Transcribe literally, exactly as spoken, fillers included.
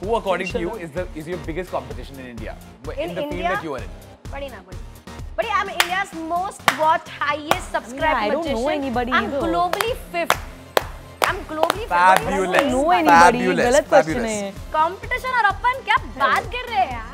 Who, according to you, is the is your biggest competition in India? In, in the India? field that you are in. Badi na badi. But I'm India's most watched, highest subscribed I, mean, I don't magician. know anybody I'm either. globally fifth. I'm globally fabulous. fifth. I don't know anybody. Fabulous. गलत question है. Competition और अपन क्या बात कर रहे हैं यार?